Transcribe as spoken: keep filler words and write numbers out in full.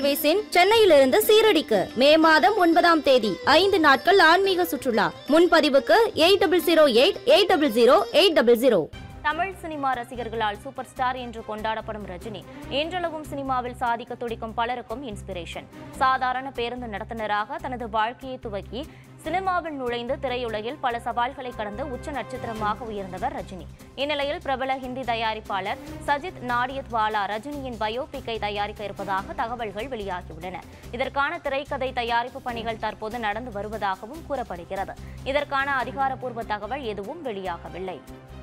ரயில்வேஸின் சென்னையிலிருந்து சீரடிக்கு மே மாதம் ஒன்பதாம் தேதி ஐந்து நாட்கள் ஆன்மீக சுற்றுலா. முன்பதிவுக்கு eight double zero eight eight double zero eight double zero. Tamil cinema ரசிகர்களால் சூப்பர் ஸ்டார் என்று கொண்டாடப்படும் ரஜினி இன்றளவும் சினிமாவில் சாதிக்க துடிக்கும் பலருக்கும் இன்ஸ்பிரேஷன். சாதாரண பேருந்து நடத்துனராக தனது வாழ்க்கையை துவக்கி சினிமாவில் நுழைந்து திரையுலகில் பல சவால்களை கடந்து உச்ச நட்சத்திரமாக உயர்ந்தவர் ரஜினி. இந்நிலையில் பிரபல ஹிந்தி தயாரிப்பாளர் சஜித் நாடியத்வாலா ரஜினியின் பயோபிக்கை தயாரிக்க இருப்பதாக தகவல்கள் வெளியாகியுள்ளன. இதற்கான திரைக்கதை தயாரிப்பு பணிகள் தற்போது நடந்து வருவதாகவும் கூறப்படுகிறது. இதற்கான அதிகாரப்பூர்வ தகவல் எதுவும் வெளியாகவில்லை.